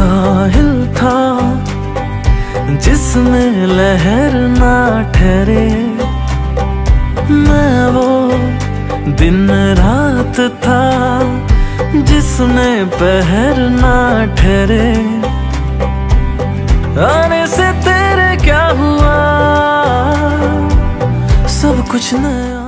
साहिल था जिसमें लहर ना ठहरे, मैं वो दिन रात था जिसमें पहर ना ठहरे। आने से तेरे क्या हुआ, सब कुछ नया